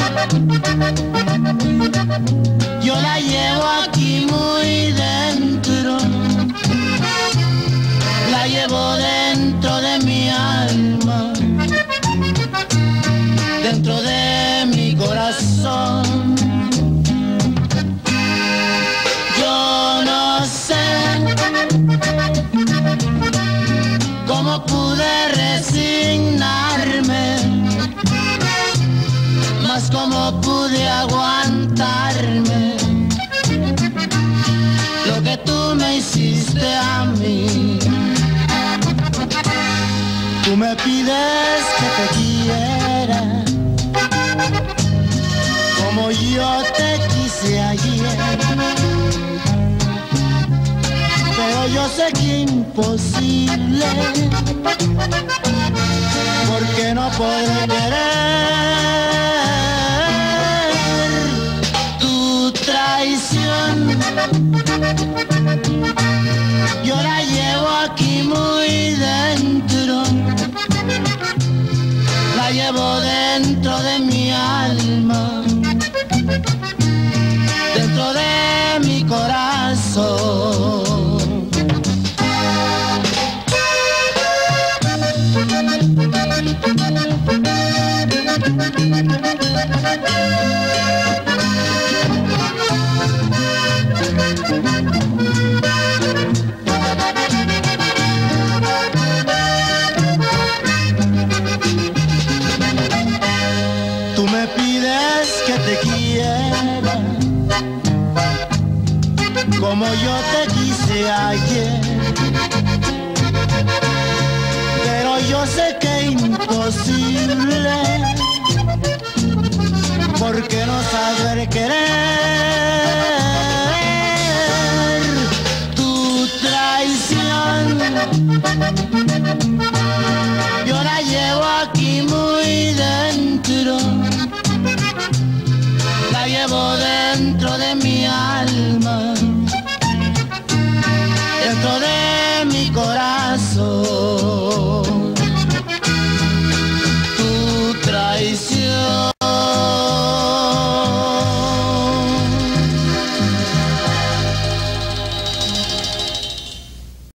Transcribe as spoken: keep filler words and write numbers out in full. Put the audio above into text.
Yo la llevo aquí muy dentro, la llevo dentro de mi alma, dentro de mi corazón. Yo no sé cómo pude resignarme, mas cómo pude aguantarme lo que tú me hiciste a mí. Tú me pides que te quiera como yo te quise ayer, pero yo sé que es imposible, porque no podré querer tu traición. Yo la llevo aquí muy dentro, la llevo dentro de mi alma, dentro de mi corazón. Tú me pides que te quiera como yo te quise ayer, pero yo sé que es imposible, porque no saber querer